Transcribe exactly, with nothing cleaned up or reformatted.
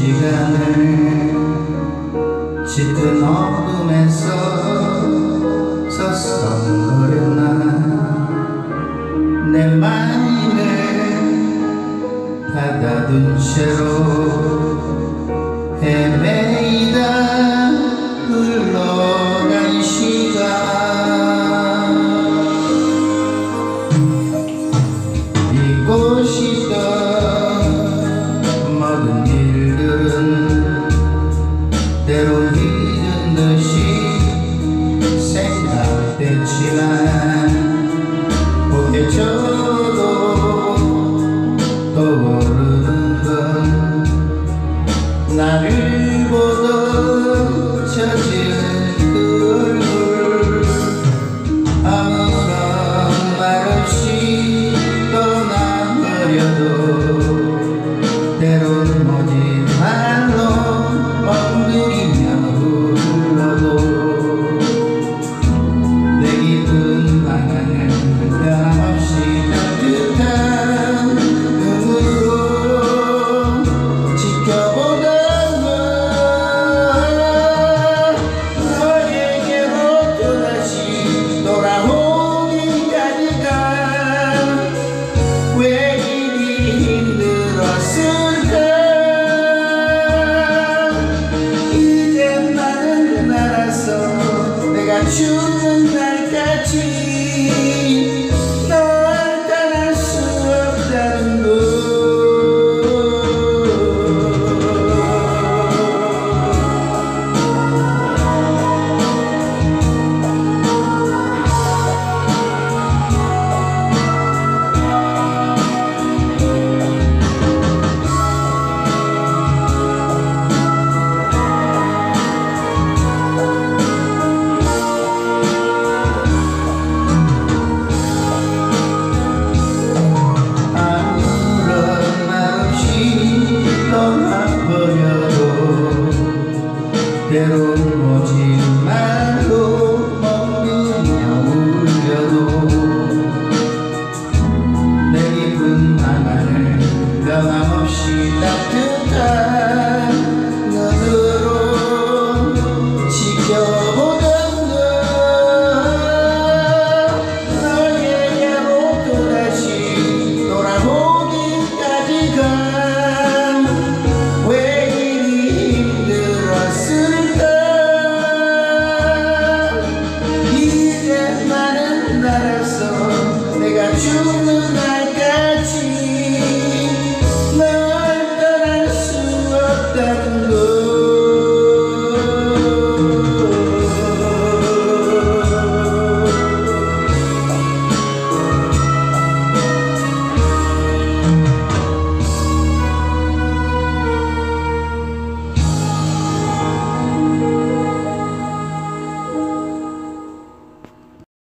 시간을 짙은 어둠에서 서성거렸나 내 마음을 닫아둔 채로 헤매이다 흘러간 시간 잊고 싶던 모든 일들은 때론 잊은 듯이 생각됐지만 포개쳐도 떠오르는 건 나를 보던 처진 그 얼굴 아무런 말 없이 떠나버려도 때론 모진 말로 멍들이며 불러도 내 깊은 방안을 변함없이 따뜻한 눈으로 지켜보던 건 너에게로 또다시 돌아오기까지가 왜 이리 힘들었을까. 이제 나는 알았어. 내가 죽는 날까지 널 떠날 수 없다는 걸. 때론 모진 말로 멍들이며 울려도 내 깊은 방안을 변함없이 따뜻한 눈으로 지켜보던 건 너에게로 또다시 돌아오기까지가 왜 이리 힘들었을까. 이제 나는 알았어. 내가 죽는